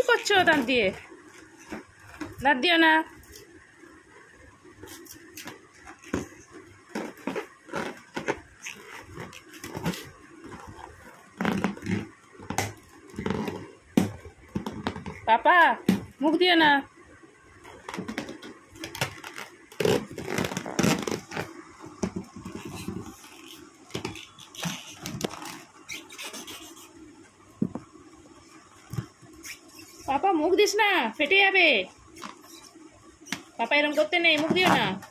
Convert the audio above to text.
করছো দাঁত দিয়ে? দাঁত দিও না। পাপা মুখ দিও না। পাপা মুখ দিস না, ফেটে যাবে। পাপা এরকম করতে নেই, মুখ দিও না।